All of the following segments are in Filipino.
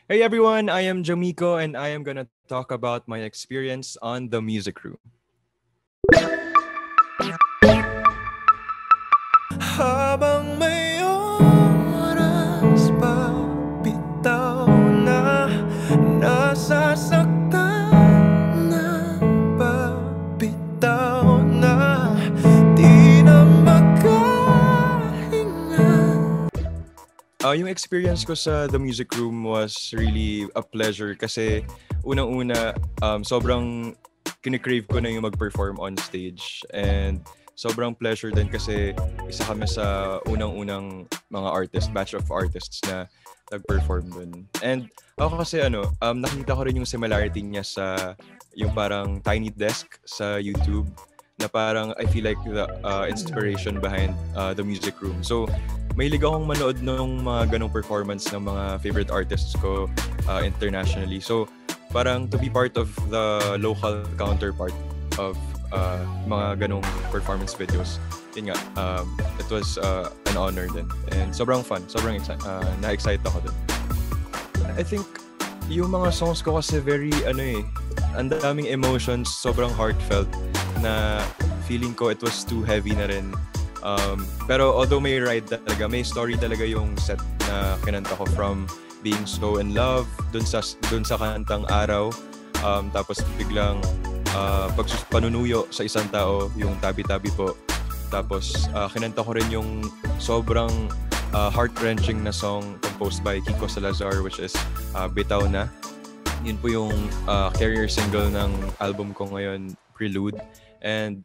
Hey everyone, I am Jomiko and I am gonna talk about my experience on the music room. Habang may oras pa bitaw na nasasaktan na ba bitaw na di na makahinga. Yung experience ko sa the music room was really a pleasure kasi unang-una sobrang kinikrave ko na yung mag-perform on stage and sobrang pleasure din kasi isa kami sa unang-unang mga batch of artists na nag-perform dun. And ako kasi nakita ko rin yung similarity niya sa yung parang Tiny Desk sa YouTube na parang I feel like the inspiration behind the music room. So, mahilig akong manood ng mga ganong performance ng mga favorite artists ko internationally. So, parang to be part of the local counterpart of mga ganong performance videos. Yun nga, it was an honor din. And sobrang fun, sobrang na-excite ako din. I think yung mga songs ko kasi very, ang daming emotions, sobrang heartfelt na feeling ko it was too heavy na rin. Pero although may ride talaga, may story talaga yung set na kinanta ko from being so in love, dun sa kantang Araw, tapos biglang panunuyo sa isang tao, yung Tabi-Tabi po. Tapos kinanta ko rin yung sobrang heart-wrenching na song composed by Kiko Salazar, which is Bitaw Na. Yun po yung career single ng album ko ngayon, Prelude. And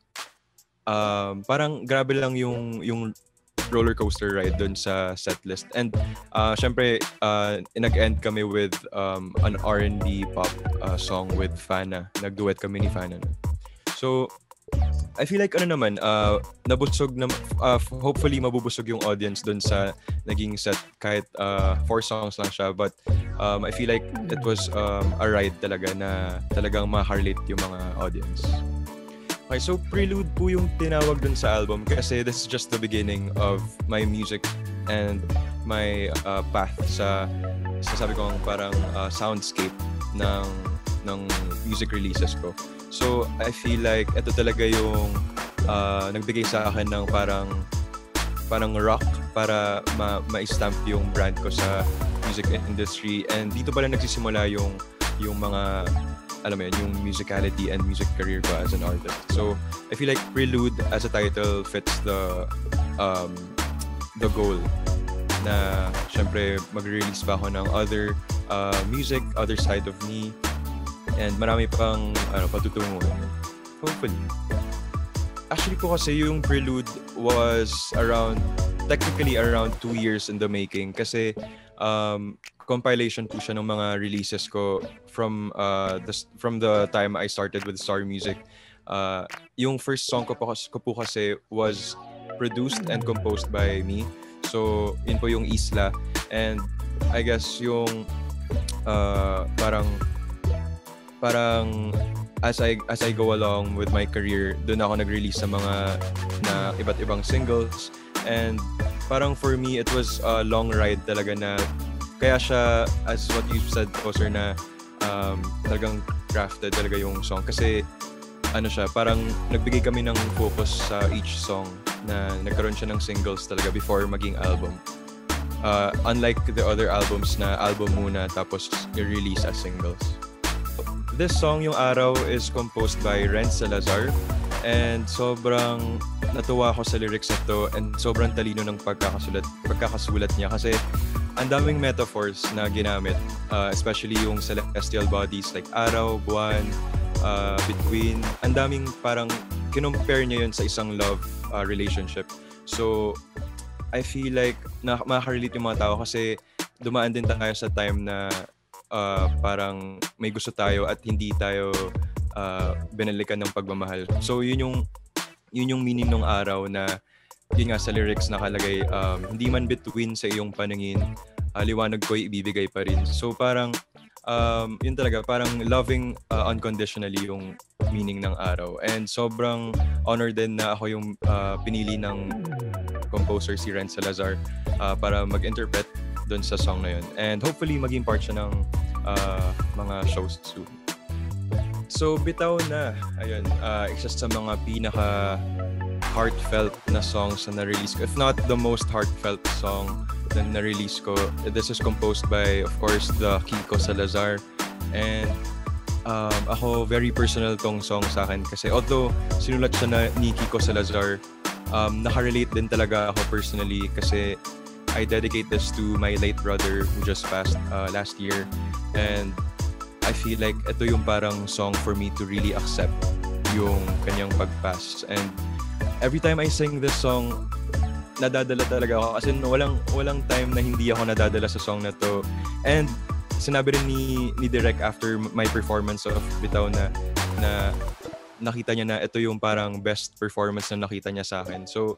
parang grabe lang yung roller coaster ride dun sa setlist. And syempre, nag-end kami with an R&B pop song with Fana. Nag-duet kami ni Fana. So, I feel like nabusog na, hopefully mabubusog yung audience dun sa naging set kahit 4 songs lang siya. But I feel like it was a ride talaga na talagang makarelate yung mga audience. Okay, so Prelude po yung tinawag dun sa album kasi this is just the beginning of my music and my path sa sabi kong parang soundscape ng music releases ko. So I feel like ito talaga yung nagbigay sa akin ng parang rock para ma-stamp yung brand ko sa music industry, and dito pala nagsisimula yung mga yung musicality and music career ko as an artist. So, I feel like Prelude as a title fits the goal na syempre mag-release pa ako ng other music, other side of me, and marami pang patutunguhan. Hopefully. Actually po kasi yung Prelude was technically around 2 years in the making kasi compilation po siya ng mga releases ko from the time I started with Star Music. Yung first song ko po kasi was produced and composed by me. So, yun po yung Isla. And I guess yung parang as I go along with my career, doon ako nag-release sa mga na iba't ibang singles. And parang for me, it was a long ride talaga na kaya siya, as what you said po, sir, na talagang crafted talaga yung song. Kasi siya, parang nagbigay kami ng focus sa each song na nagkaroon siya ng singles talaga before maging album. Unlike the other albums na album muna tapos i-release as singles. This song, yung Araw, is composed by Renz Salazar. And sobrang natuwa ako sa lyrics nito and sobrang talino ng pagkakasulat niya kasi ang daming metaphors na ginamit, especially yung celestial bodies like araw, buwan, between. Ang daming parang kinompare niya yun sa isang love relationship. So, I feel like makakarelate yung mga tao kasi dumaan din tayo sa time na parang may gusto tayo at hindi tayo binalikan ng pagmamahal. So, yun yung meaning ng Araw na yun nga sa lyrics nakalagay, hindi man bituin sa iyong paningin, liwanag ko'y ibibigay pa rin. So parang yun talaga, parang loving unconditionally yung meaning ng Araw. And sobrang honored din na ako yung pinili ng composer si Renz Salazar para mag-interpret dun sa song na yun. And hopefully maging part siya ng mga shows soon. So, Bitaw Na, ayun, isa sa mga pinaka heartfelt na songs na na-release ko. If not the most heartfelt song na na-release ko. This is composed by, of course, the Kiko Salazar. And ako, very personal tong song sa akin kasi although sinulat siya ni Kiko Salazar, nakarelate din talaga ako personally kasi I dedicate this to my late brother who just passed last year. And I feel like ito yung parang song for me to really accept yung kanyang pagpass. And every time I sing this song, nadadala talaga ako kasi walang time na hindi ako nadadala sa song na to. And sinabi rin ni Direk after my performance of Bitaw na nakita niya na ito yung parang best performance na nakita niya sa akin. So,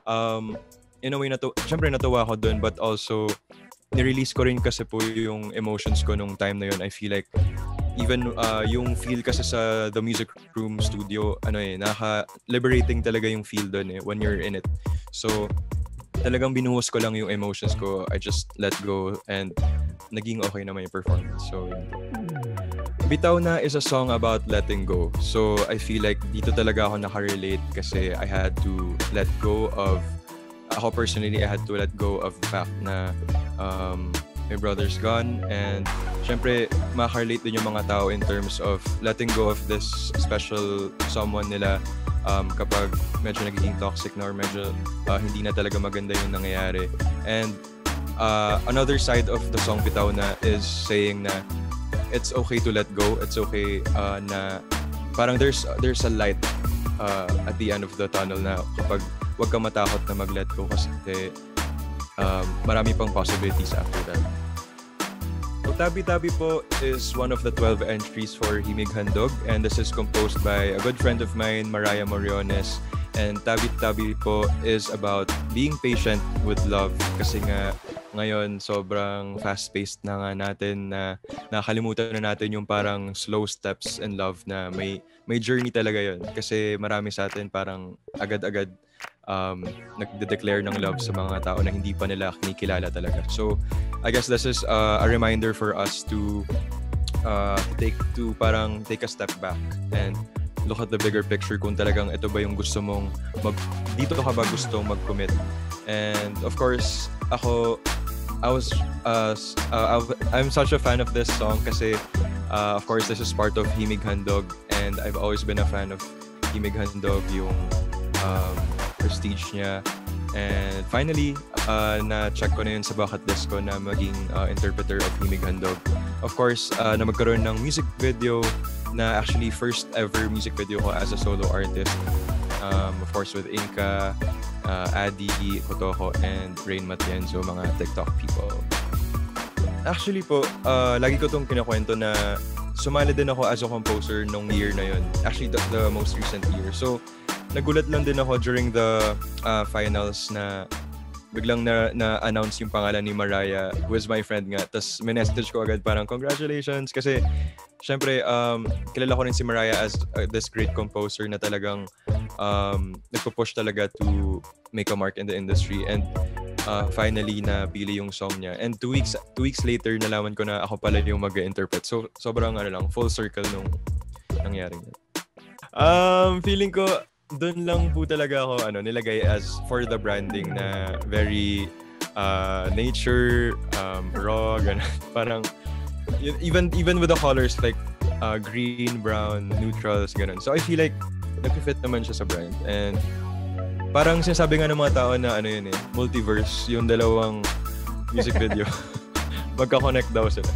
in a way, syempre natuwa ako dun, but also, nirelease ko rin kasi po yung emotions ko nung time na yun. I feel like, even yung feel kasi sa The Music Room studio, naka-liberating talaga yung feel dun when you're in it. So, talagang binuhos ko lang yung emotions ko. I just let go and naging okay naman yung performance. So, yun po. Bitaw Na is a song about letting go. So, I feel like dito talaga ako nakarelate kasi I had to let go of, ako personally, I had to let go of the fact na my brother's gone. And syempre, makarelate din yung mga tao in terms of letting go of this special someone nila kapag medyo nagiging toxic na or medyo hindi na talaga maganda yung nangyayari. And another side of the song Bitaw Na is saying na it's okay to let go. It's okay na parang there's a light at the end of the tunnel na kapag wag ka matakot na mag-let go kasi marami pang possibilities after that. So, Tabi Tabi po is one of the 12 entries for Himig Handog, and this is composed by a good friend of mine, Mariah Moriones. And Tabi Tabi po is about being patient with love kasi nga ngayon sobrang fast-paced na nga natin na nakalimutan na natin yung parang slow steps in love na may journey talaga yun kasi marami sa atin parang agad-agad nagde-declare ng love sa mga tao na hindi pa nila kinikilala talaga. So, I guess this is a reminder for us to take a step back and look at the bigger picture kung talagang ito ba yung gusto mong dito ka ba gustong mag-commit. And of course, I'm such a fan of this song kasi of course this is part of Himig Handog and I've always been a fan of Himig Handog, yung prestige niya. And finally, na-check ko na yun sa bucket list ko na maging interpreter of Himig Handog. Of course, na magkaroon ng music video na actually first ever music video ko as a solo artist. Of course, with Inka, Adi, Kotoko, and Rain Matienzo, mga TikTok people. Actually po, lagi ko itong kinakwento na sumali din ako as a composer nung year na yun. Actually, the most recent year. So, nagulat lang din ako during the finals na biglang na-announce yung pangalan ni Mariah, who is my friend nga. Tapos message ko agad parang congratulations kasi syempre kilala ko rin si Mariah as this great composer na talagang nagpo-push talaga to make a mark in the industry. And finally napili yung song niya. And 2 weeks later nalaman ko na ako pala yung mag-interpret. So sobrang full circle nung nangyaring yun. Feeling ko doon lang po talaga ako nilagay as for the branding na very nature, raw, ganun. Parang even with the colors like green, brown, neutrals, ganun. So I feel like nag-fit naman siya sa brand. And parang sinasabi nga ng mga tao na multiverse yung dalawang music video. Magka-connect daw sila.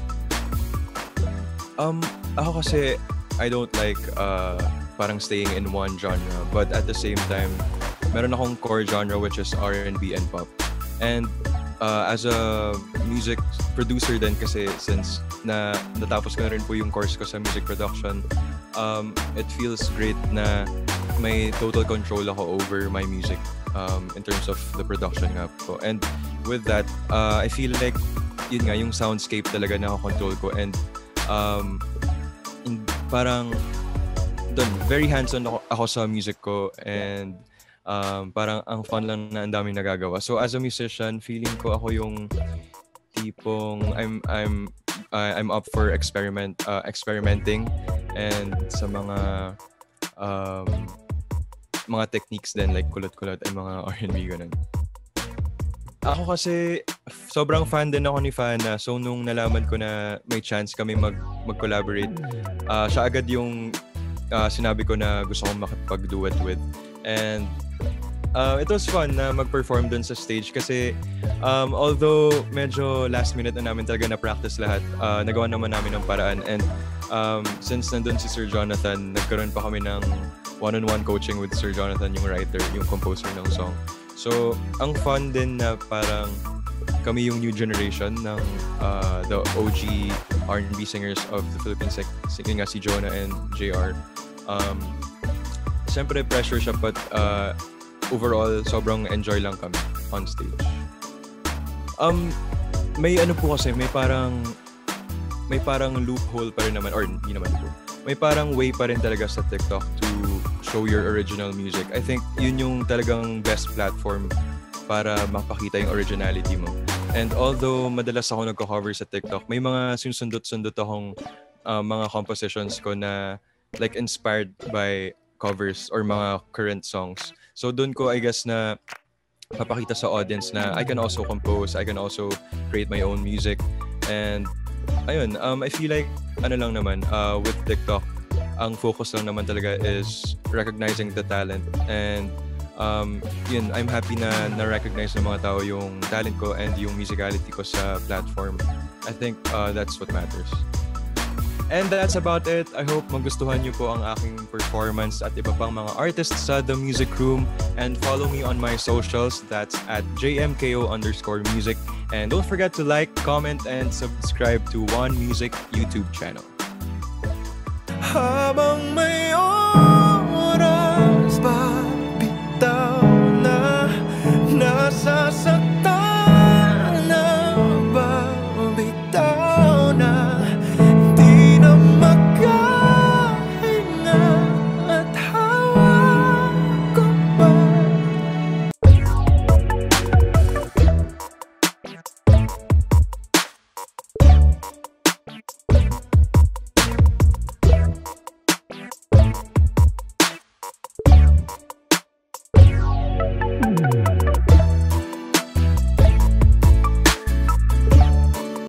Ako kasi I don't like parang staying in one genre, but at the same time meron akong core genre which is R&B and pop. And as a music producer din kasi since natapos ko na rin po yung course ko sa music production, it feels great na may total control ako over my music in terms of the production nga po. And with that, I feel like yun nga, yung soundscape talaga na control ko. And parang doon, very hands-on ako sa music ko. And parang ang fun lang na ang daming nagagawa. So as a musician, feeling ko ako yung tipong I'm up for experimenting and sa um, mga techniques din like kulot-kulot ay mga R&B ganun. Ako kasi sobrang fan din ako ni Fana. So nung nalaman ko na may chance kami mag-collaborate, siya agad yung sinabi ko na gusto kong makipag-duet with. And it was fun na mag-perform dun sa stage kasi although medyo last minute na namin talaga na-practice lahat, nagawa naman namin ng paraan. And since nandun si Sir Jonathan, nagkaroon pa kami ng one-on-one coaching with Sir Jonathan, yung writer, yung composer ng song. So, ang fun din na parang kami yung new generation ng the OG R&B singers of the Philippines, like nga si Jonah and JR. Siyempre pressure siya but overall sobrang enjoy lang kami on stage. May ano po kasi, may parang loophole pa rin naman, or hindi naman loophole. May parang way pa rin talaga sa TikTok to show your original music. I think yun yung talagang best platform para makapakita yung originality mo. And although madalas ako nagko-cover sa TikTok, may mga sinusundot-sundot akong mga compositions ko na like inspired by covers or mga current songs. So doon ko I guess na papakita sa audience na I can also compose, I can also create my own music. And ayun, I feel like ano lang naman with TikTok, ang focus lang naman talaga is recognizing the talent. And yun, I'm happy na na-recognize ng mga tao yung talent ko and yung musicality ko sa platform. I think that's what matters. And that's about it. I hope magustuhan niyo po ang aking performance at iba pang mga artists sa The Music Room. And follow me on my socials. That's at jmko_music. And don't forget to like, comment, and subscribe to One Music YouTube channel. Habang may